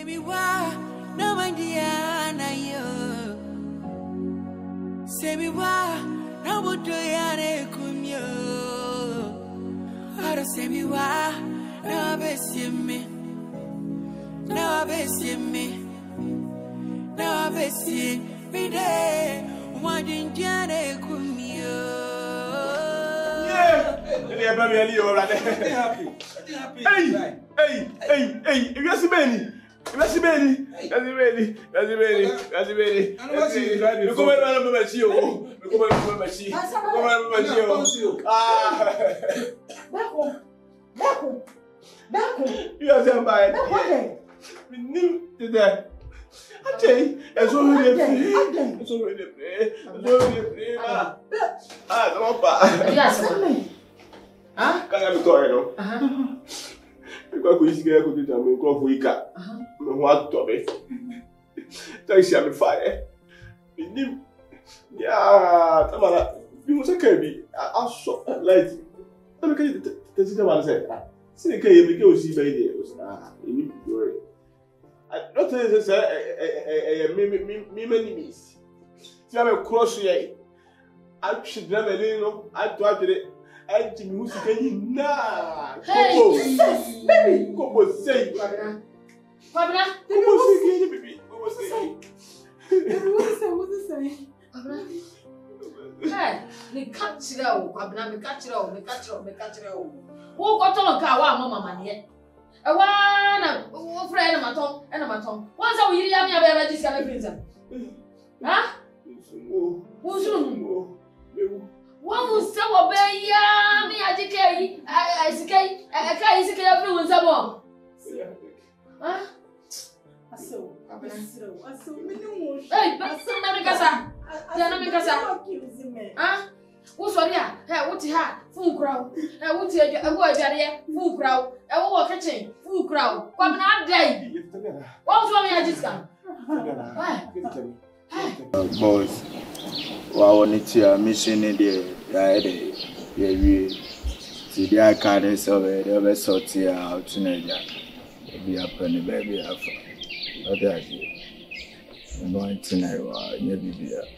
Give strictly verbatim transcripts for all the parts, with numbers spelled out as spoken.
Say me why, no idea, na yo. Say me why, no would do ya, come yo. How to say me why, no best me, no best me, no best me day. One in Jane, come yo. Yeah, they're very happy. Happy. Hey, hey, hey, hey, if you see Benny. That's the baby. That's the baby. That's the baby. That's the baby. You come and remember you. You come and remember you. You come and remember you. Ah. Back home. Back home. Back home. You are saying by. Back home. We knew that. Ajay, it's already free. It's already free. It's already free. Ah. Ah, don't pa. Yes, me. Huh? Can't have it all, no. Uh huh. Because we see get go to jam go for ika. Me ho atobe. Taxi am fire. Binim. Ya, tamara. Bi mo se ka bi aso light. Tabe ka te te one say. See ka ye me ke o si ba ide o sa. Emi dore. Not say say eh me me me me miss. See am cross ye. Atwi dra me ni no, ato atire. And Jimmy who's getting nah. Hey, baby, come on, say, Fabina, Fabina, come on, say, baby, come on, say, what is it? What is it? Fabina, hey, me catch it out, Fabina, me catch it out, me catch it out, me catch it out. Who got on car? Wa mama money? A one, who friend of my tongue and my tongue. Once I will hear me about this kind of prison. Huh? Who's soon? One will say, obey ya, me, I decay, I say, I can't say everyone some more. Huh? I saw, I saw, I saw, hey, but some Namicasa, Namicasa, huh? What's what ya? Hey, what's your hat? Full crowd. Hey, what's your word, full crowd. I will catching, full crowd. What not day? What's wrong? I just come. Boys. Wow, it's a mission in the area. Yeah, see the car so they were sorted out teenager. Be up on the baby after. What the idea? I'm going tonight, maybe be a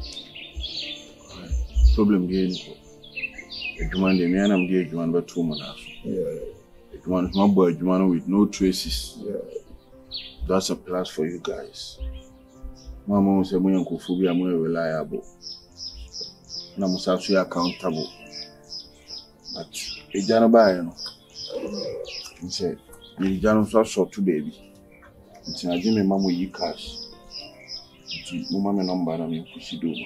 problem again. It one day, me and I'm getting one but two months. Yeah, it one my boy, one with no traces. Yeah, that's a plus for you guys. Mama will say, "My uncle Fubi, I'm more reliable. And I'm also accountable." But a janabai, he said, "You janus are short to baby. It's a Jimmy Mamma, you cash. Mama number, I mean, she do."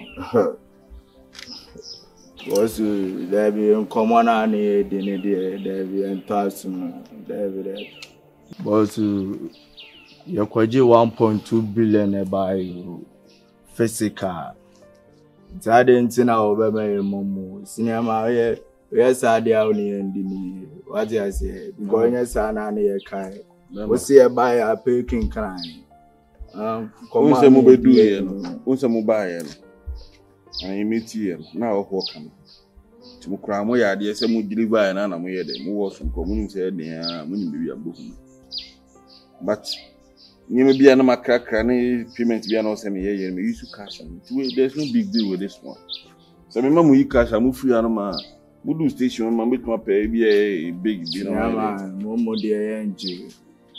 What's there be in common and there be in person, there be that. But you could one point two billion by physical. I didn't see now over my cinema. Yes, I did only in what I say. Going as an annual kind. We see a buyer picking crime. Um, come on, we do it. Once a mobile, and you meet here now. Welcome. To Mukramo, ya dear, some would deliver an animal here. Who was from community said, "Yeah, money be a book." But you may be an amateur, any payment be an awesome year. You used to cash them. There's no big deal with this one. So, my mom, we cash, I move free animal. We do station, my bit my pay be a big dinner. Man, one more dear angel.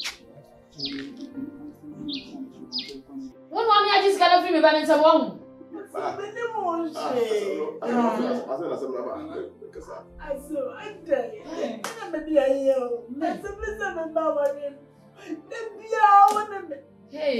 One mommy, I just got a free balance of one. I saw, I died. I'm a dear, that's a place of a mama. Hey,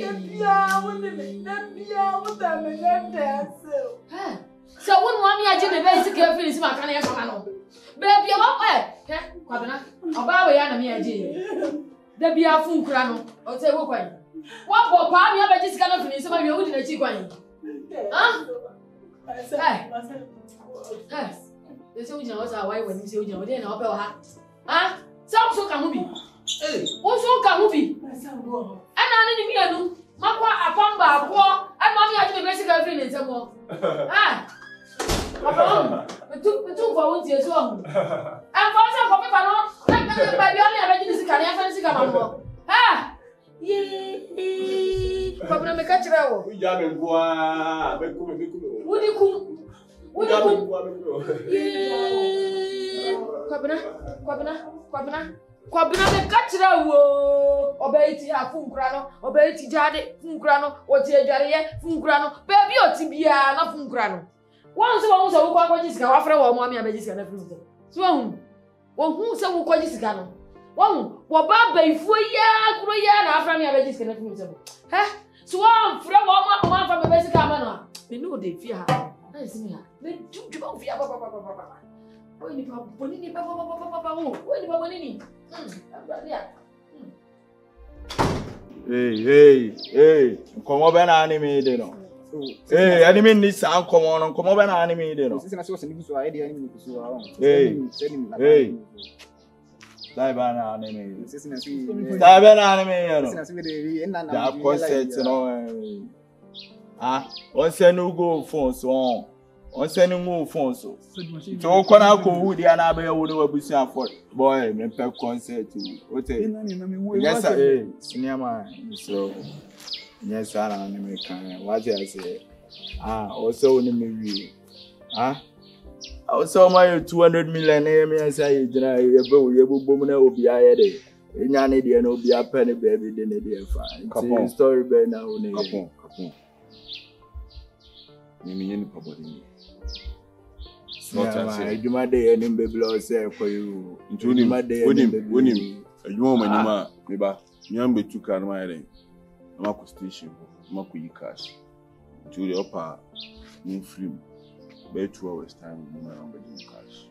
so one mommy, I did a basic finish my canny for baby, I'm up there. Quabana, about a enemy, I did. There be a fool crown or say, what way? What for, Pammy, I just got to finish some of your wood in a chicken. Huh? Hey, the soldier was away when you say, you know, then I'll go hat. Huh? Some so can be. Hey, what's so can be? And I didn't mean, Mamma, a pamba, poor, and mommy, I did a basic finish some more. Ah, we took for one year's long. And for some of my baby, only a register can have a cigar. Ah, ye, Kwabena me ka kire wo. Ya me gwa, be ku me ku. Wodi kum. Wodi kum. Kwabena, kwabena, kwabena. Kwabena me ka kire wo. Obeiti ha funkura no, obeiti jade funkura no, oti adware ye funkura no. Baby oti bia na funkura no. Won se won se wo kwa kwaji sika wa frɛ wo mo ami abeji sika na firi so. So won. Won hu se wo kwaji sika no. Won wo ba baifuo ya kuro ya na afra mi abeji sika na firi so. He? So won frɛ wo mo mo afra me be sika ma no. Me no dey fear ha. Na isi mi ha. Me du du ba fear ba ba ba ba ba. Oy ni ba boni ni ba ba ba ba ba ba. Oy ni ba boni ni. Hmm. Abia ya. Hey, hey, hey. Komo be na ani mi de no. Hey, ani mi ni san komo no. Komo be na ani mi de no. Sisi na so se ni so ai de ani mi so around. Hey. Hey. Dai ba na ani mi. Sisi na si. Dai ba na ani mi no. Sisi na si de na na. Ya concert no. Ah, on se no go phone so. On se no go phone so. So ko na ko wu dia na ba ye wo no abusu afọ. Boy, me pe concert. O te. Yes sir. Sinema so. Yes sir na me kan. What I say? Ah, also ni me wi. Ah. Also my two hundred million na me say jina ye be ye bobom na obi aye de. Enya ne de na obi apẹ ne baby de ne de fa. It's story be na o ne. Kapon, kapon. Ni me ni pabodi. Not I do my day and baby say for you. Into my day, winning, winning. You want my name, maybe. Nyambe two car my ring. Mako station, Mako yi cash. To the upper moon film. By two hours time, no matter what cash.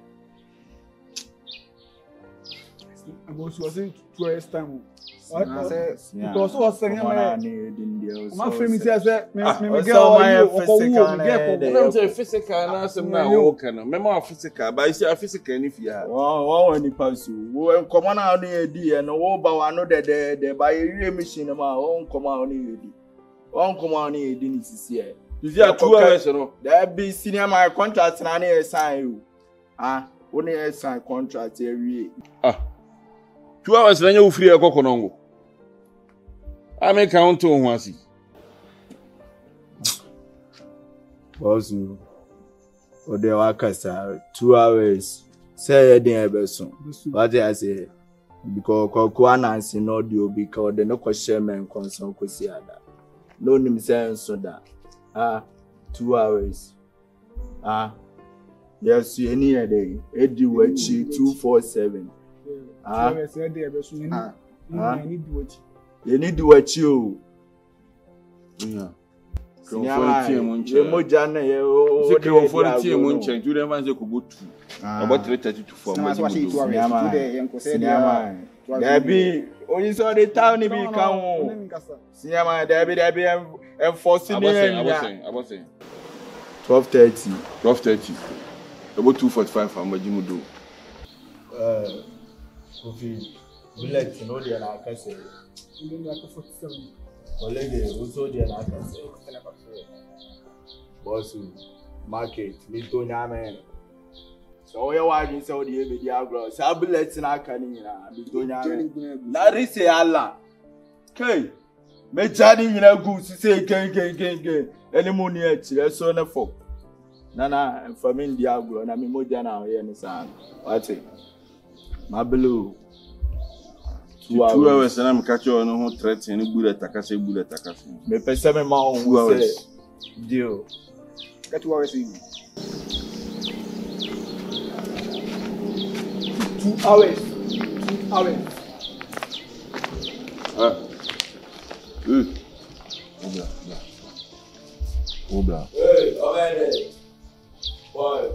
I was saying two hours time. What? Because was saying my friend me say me me me girl I'm say physical na some na work na. Remember physical, but you say physical ni fear. One one ni pass you. Wo come na no e di e no wo ba wa no de de de ba ye machine ma wo come on e di. Wo come on e di ni sisi e. You see two hours no. There be senior my contract na na sign you. Ah, wo na sign contract e wi. Ah. Two hours na you free e kokonongo. I make count to one see. Boss, o de wa kasa two hours. Say e dey ebeso. What I say? Because ko announce no the obi ka de no question men concern ko si ada. No nim say so da. Ah, two hours. Ah, yes, you any day. Edi wachi two four seven. Ah, ah, ah. You need to watch you. Yeah. Ye mo jana ye o de o for tie mo nchen tu dem say ko go two. About three thirty to four. Na so wa two hours tu de yenko say there. There be only so the town ni bi kan o. Sinema there be there be enforcing ni ya. About saying, about saying. twelve thirty. twelve thirty. About two forty-five am majimu do. Uh, Kofi bullet no dey na ka say. Colleague, also there na ka say. Boss market me to nyame. So we wa jin say o dey be dia grow. Say bullet na ka ni na me to nyame. Na ri say Allah. Kai. Me jani nyina gu say ken ken ken ken. Any money e chire so na for. Nana family dia grow na me moja na ye ni sa. What? My blue. Two hours and I'm catching on who threatening any bullet takase bullet takase. Me pesa me ma on two hours. Deal. Get two hours in. Two hours. Two hours. Ah. Eh. Obla. Obla. Hey, already. Boy,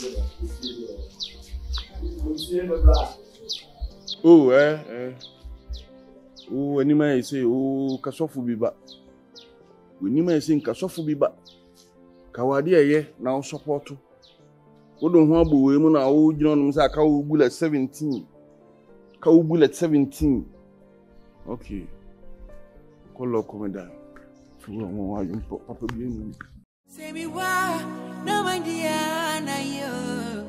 oh, eh, eh. Oh, anima say, oh, kasofu biba. Anima say, kasofu biba. Kawadi aye, now support. O don't want to be na o jino no say ka o bullet seventeen. Ka o bullet seventeen. Okay. Call up commander. Fuwa mo wa yumpo papa bi enu. Say me why, no mandia na yo.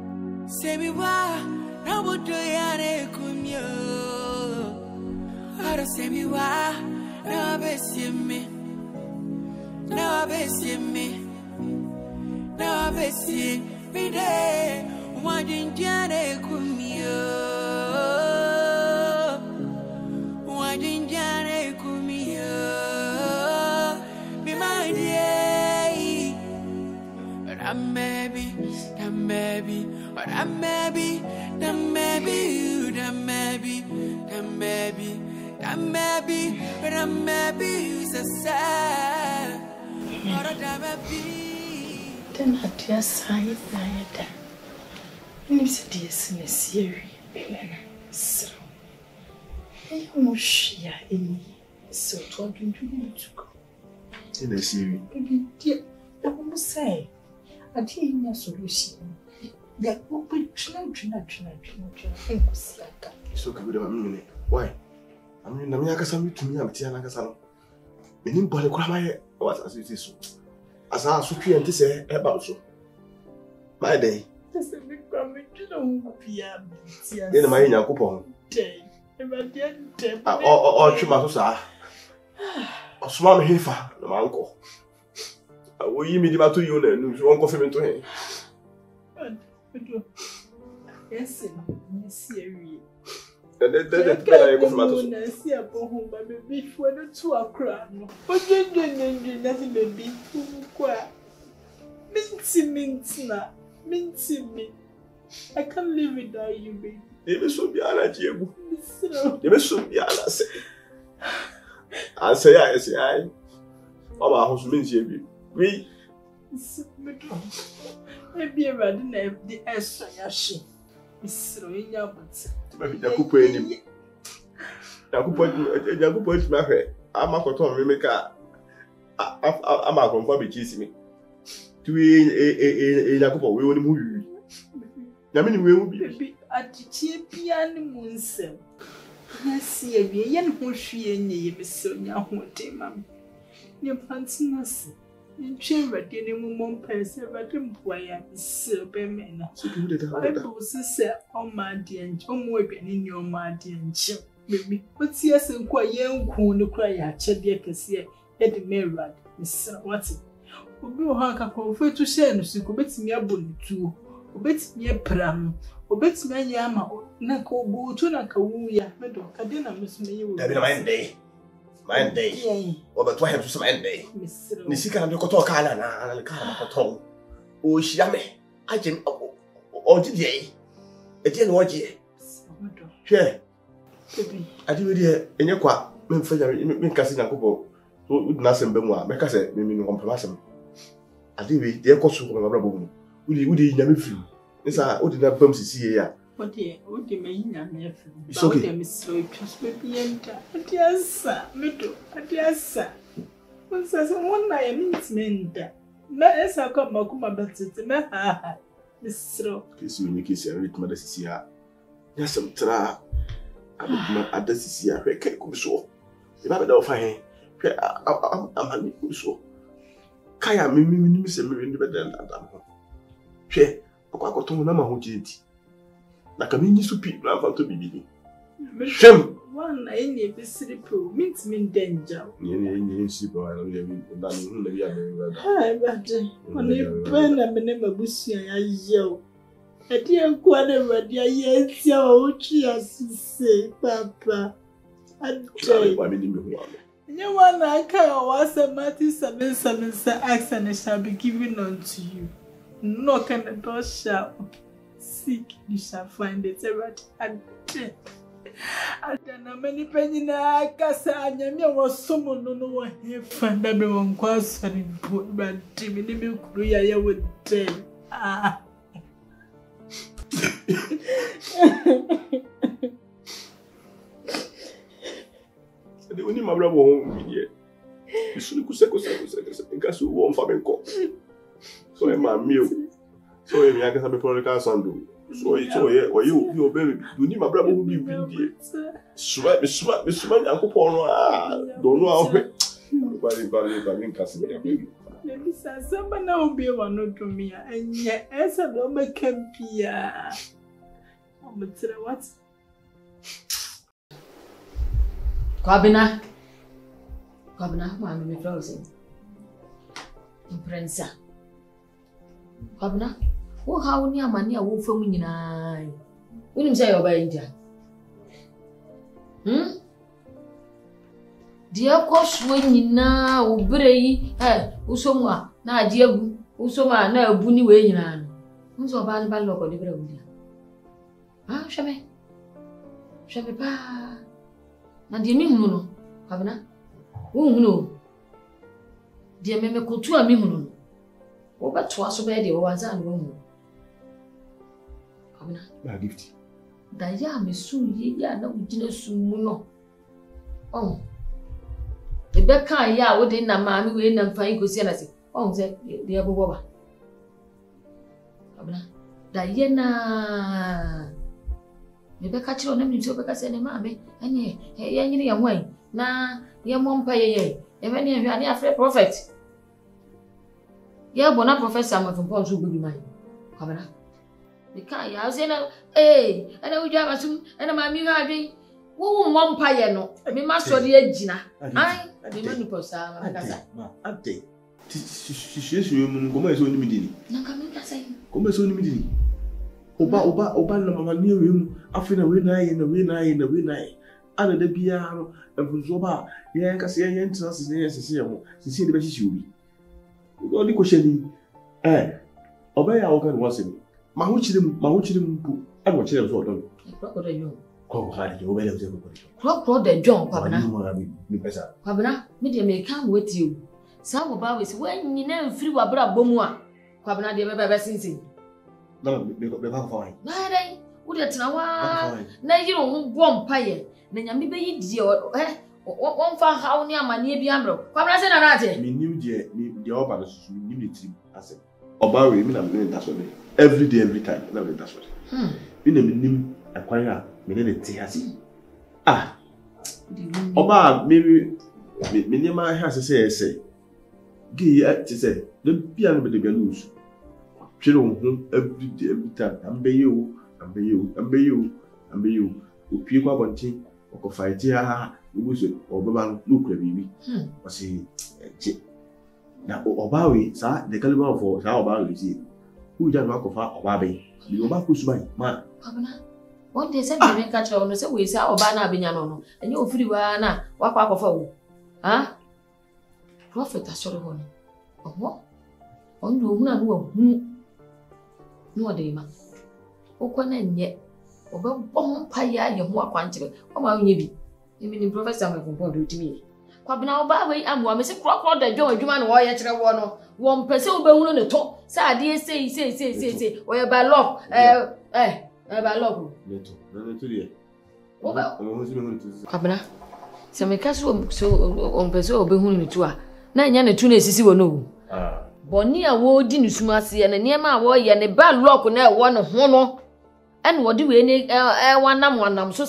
Say me why, no buto yare kumyo. Mara say me why, now be see me, now be see me, now be see me there. One jinjane kumio, one jinjane kumio, be my dear. But I'm maybe, I'm maybe, but I'm maybe, I'm maybe, I'm maybe, I'm maybe, I'm maybe, but I'm maybe, it's a sad. Or a maybe. Then I just sign that. And you said, yes, in a series, so I almost share any so talking to you to go. In a series, Baby, dear, I almost say, I didn't have solution. That will be children, children, children, so can we have a minute? Why? I mean, I'm not going to me, I'm Tiana Casano. Meaning, Bolly Cramay was as it is. As I was and to say about so. My day. In my young coupon. Day. Or Chimasosa. Or Swam Heifer, the uncle. I will you meet him to you and you won't confirm to him. Yes, serious. And then I go from I see a home, but before the two are crying. But you didn't nothing, baby. Minty, minty, minty, me. I can't live without you, baby. They so be an idea. They so be an answer. I say, I say, I. Oh, my house means you. We. Maybe I didn't have the extra yashi. Miss Roya, but. Yakupo any. Yakupo, Yakupo, my hair. I'm a cotton remaker. I'm a confirm cheese me. To a Yakupo, we will move. Yamin will be at the champion moonsel. Yes, ye yan who she and ye, Miss Sonia, who take mammy. Your pants nursing. In chamber, the woman person, but why I'm so bemena. I was say, oh, my dear, John Webben in your my dear Jim. Baby, what's yes and quite young who cry at Chedia Cassia, Eddie Merad, Miss Watson. Obi ohaka ko fe to share no so ko betimi abonitu obetimi apram obetimi anya ama na ko bu to na ka wu ya medo ka de na mesome ye wo Dabi na mind day mind day obeto hem so mind day ni sika na ko to ka na na ka na ko to o hia me agin o ji die e die no oje hwe baby adi we die enye kwa me mfa ya me nkase na ko bo so na sembe mu a me ka se me mi no kompromise adi we dey ko so ko ma bra bo mu udi udi nyame firi nsa udi na bam sisi ya odi odi me nyame firi it's okay odi me slow just baby enta adi asa medo adi asa onsa so wona ya mintmenta na esa ko makuma batete me ha ha misro kesi we kesi ya ritma da sisi ya ya sam tra abuma ada sisi ya hwe kai ku so e ba be da ofa he hwe amani ku so kaya mimi mimi se mimi ndi beda ndanda ho hwe akwa akoto na ma ho jenti na ka minyi supi na fa to bibi hwem wana eni besiri pro mint min danger ni ni ni si ba na ya mi nda ni hu na ya be da ha bade oni pena mene mabusia ya yew edi akwa na wadi aye tia o twi asise papa ade wa mi ni me hu ame you wanna come was a Matthew seven seven accent shall be given unto you. Knock and the door shall seek, you shall find it right at ten. I don't know many penny na casa and Yamia was someone no no one here found that me one quas and put but Jimmy Nimmy Korea would tell. Ah. de oni mabra bo ho biye isu ku se ku se ku se ku se nka so wo mfa benko so e ma mi o so e mi aka sabe pro ka sandu so e so e o you you baby do ni mabra bo ho bi bi die suba be suba be suba yakopon no ah do no a ho ba ri ba ri ba ri nka se ya baby Maybe samba na obi wa no to me anya esa do me campia o metre what Kwabena. Kwabena, ma me frozen. Imprensa. Kwabena, wo ha ni amani a wo fam nyina. Unim say oba India. Hmm? Dia koswo nyina wo brei eh usomu a na age agu usomu a na abu ni we nyina no. Nso oba ni ba loko de brei ndia. Ah, chame. Chame pa. Na dia mi hunu no. Kwabena. Wo hunu. Dia meme kotu a mi hunu no. Wo ba to aso be de wo wanza no hunu. Kwabena. Ba gift. Da ya me su ye ya na ugina su mu no. Oh. Ebe kan ya wo de na ma mi we na mfan ko si na se. Oh se de abobo ba. Kwabena. Da ye na Ebe ka chiro na mi so be ka se ne ma me. Anye ye nyini ya nwan na ye mompa ye ye. Ebe ne hwa ne afre prophet. Ye bona professor ma fun pon so gubi man. Kwabena. Because ya say na eh ana wujwa masum ana ma mi ha adwen wo wo mpa ye no me ma so de agina ai me ma ni posa ma kasa ma ade ti situation mu ko ma so ni mi dini na ka me kasa ko ma so ni mi dini oba oba oba na mama ni we mu afina we na ye na we na ye na we na ye ana da biya no enfuzo ba ye kasa ye entra se ye se se ho se se de be hihie obi o di ko sheni eh oba ya wo kan wase ma ho chire mu ma ho chire mu pu a go chire so odon crocodile yo ko ha de o be le se ko ko crocodile john Kwabena mi pesa Kwabena me de me kan wati o sa wo ba we se wan nyina mfiri wa bra bomu a Kwabena de be be sinsin na me be ba fa na dai wo de tena wa na yiro ho bom paye na nyame be yi die eh won fa hawo ni amane bi amro Kwabena se na na ate mi nim die mi de oba no susu mi nim ni tim ase oba we mi na me da so me every day every time na me da so hmm mi na mi nim akwan a me ne te ase ah oba mi mi nim a ha se se se gi ti se de bia no be de bia no su twere ho every day every time ambe yo ambe yo ambe yo ambe yo opie kwa bontin oko fight ha ubuso obeba no lukura bibi hmm wasi eje na oba we sa de caliber for sa oba we see who just walk off oba be bi oba ko suban ma Kwabena one day say me ka chiro no say we say oba na abenya no no enye ofiri wa na wakwa akọfa wo ha prophet asoro ho no oho onno hu na no hu no de ma okwa na nye oba bom pa ya ye ho akwanchire o ma onye bi emi ni professor ma kompon do timi Kwabena oba we amwa me se krokro da dwon adwuma no wo ye kire wo no wo mpese wo behunu ne to sa ade sei sei sei sei sei o ye ba lock eh eh e ba lock neto na neto die wo ba o mo si me hunu tu Kwabena se me kaso so o mpese wo behunu ne to a na nya ne to na esisi wo no ah boni a wo di ne suma se ne niam a wo ye ne ba lock na e wo ne ho no en wo di we ne e wanam wanam so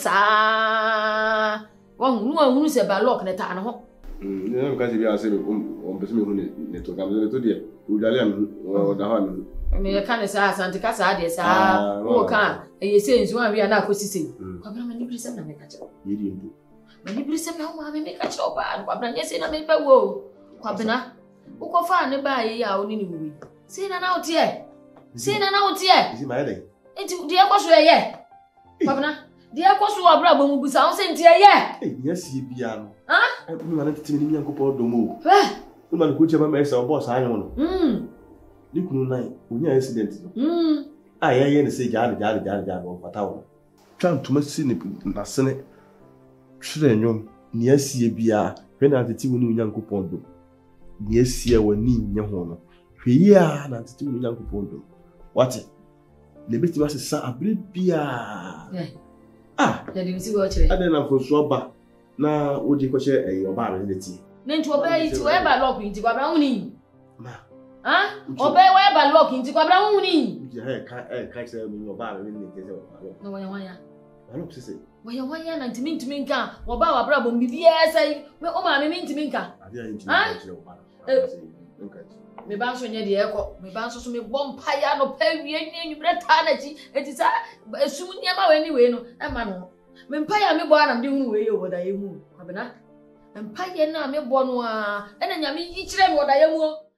saa wo hunu hunu se ba lock ne ta ne ho mm ne ka se bi ase o mpese me hunu neto ka me neto die o dale am o da ha me me ka ne saa asante ka saa de saa wo ka e se nsu a wi na akosisi Kwabena me libri sem na me ka chiro yedi mpo me libri sem na ma me me ka chiro ba Kwabena nyese na me ba wo Kwabena wo ko fa ne ba ye ya oni ni wi se na na otie se na na otie isi ma yede enti de ekoso ye Kwabena de ekoso wa bra bomu busa on se ntie ye eh nyasi bia no ha eh mi ma na titimi ni nyankopo domo eh mi ma ko chema me sa boss anyo no mm ni kunu nai onya accident no mm ah ye ye ne se jaade jaade jaade jaade o fata wo twan tuma si ne na sene twere nyom ni asie bia hwe na titi wo ni nyankopon do ni asie wo ni nye ho no hwe yi a na titi wo ni nyankopon do wate le beti ba se sa abre bia eh ah ya de msi wo chire ade na foso oba na wo di ko che eh oba re ne ti ne nti oba yi ti wo e ba lock nti Kwabena huni ma ha oba wo e ba lock nti Kwabena huni je he ka eh ka se mi oba re ne ti se oba no wanya wanya alo pse wanya wanya na ntimi ntimi nka wo ba wa bra bom bibia sai me o ma me ntimi nka ade ayi ti Ah? se oba Eh. nka me ba nso nye de ekọ me ba nso so me bom pa ya no pa wie ni nwure ta na chi enti sa esum niam a we ni we no e ma no me mpa ya me bo ana de hunu we ye oboda ye hu Kwabena. Empire na me bɔ no a. Ɛna nyame yi kyerɛ me odaye mu.